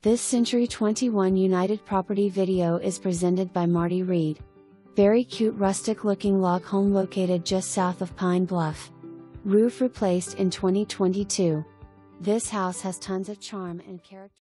This Century 21 United property video is presented by Marty Reed. Very cute rustic looking log home located just south of Pine Bluff. Roof replaced in 2022. This house has tons of charm and character.